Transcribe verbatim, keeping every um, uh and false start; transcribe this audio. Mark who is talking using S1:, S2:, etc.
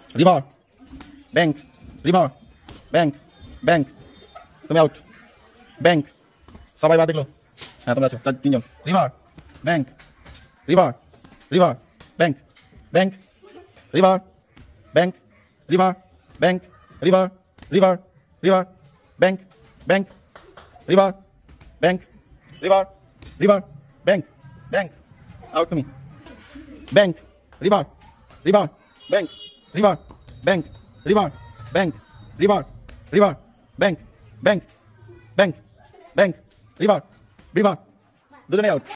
S1: River, bank, river, bank, bank, তুমি out, bank, সবাই বাদ দেখলো, হ্যাঁ তোমরা আছো চার তিনজন, river, bank, river, river, bank, bank, river, bank, river, bank, river, river, river, bank, bank, river, bank, river, river, bank, bank, out তুমি, bank, river, river, bank, river, bank, river, bank, river, river, bank, bank, bank, bank, river, river, দুজনে out.